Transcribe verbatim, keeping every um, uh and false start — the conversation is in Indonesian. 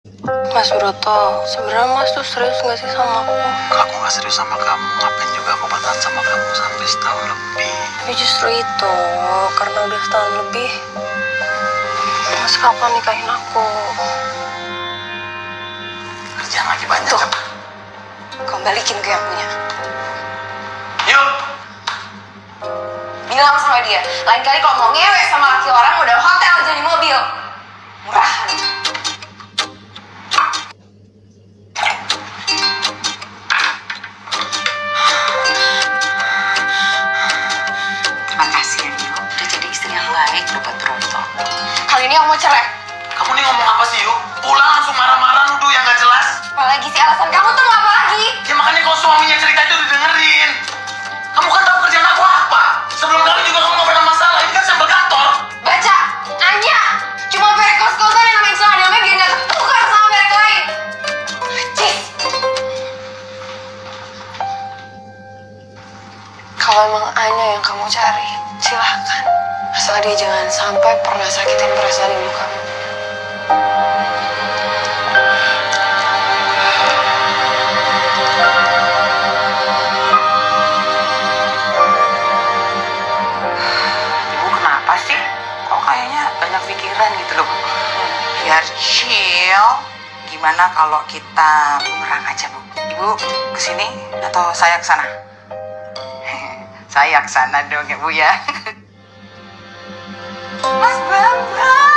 Mas Broto, sebenarnya Mas tuh serius gak sih sama aku? Kalau aku gak serius sama kamu, ngapain juga aku bertahan sama kamu sampai setahun lebih? Tapi justru itu, karena udah setahun lebih, Mas kapan nikahin aku? Kerjaan lagi banyak. Tuh, kan? kau balikin ke yang punya. Yuk! Bilang sama dia, lain kali kalau mau ngewe sama laki orang udah hotel jadi mobil. Murahan. Terima kasih ya Yu, udah jadi istri yang baik lu buat Broto. Kali ini aku mau cerai. Kamu nih ngomong apa sih, Yuk? Pulang langsung marah-marah nuduh yang gak jelas. Apalagi sih alasan kamu tuh mau apa lagi? Ya makanya kalau suaminya cerita itu didengerin. Kamu kan tahu kerjaan aku apa? Sebelum kali juga kamu gak pernah masalah, ini kan sampel kantor. Baca, Anya, cuma merek kos-kosan yang namanya celana dalamnya biar gak ketukar sama merek lain. Cis. Kalau emang Anya yang kamu cari, silahkan. Asal dia jangan sampai pernah sakitin perasaan ibu kamu. Ibu kenapa sih? Kok kayaknya banyak pikiran gitu loh. Biar chill. Gimana kalau kita bumerang aja Bu? Ibu kesini atau saya kesana? Saya kesana dong ya Bu ya. Mas Bambang.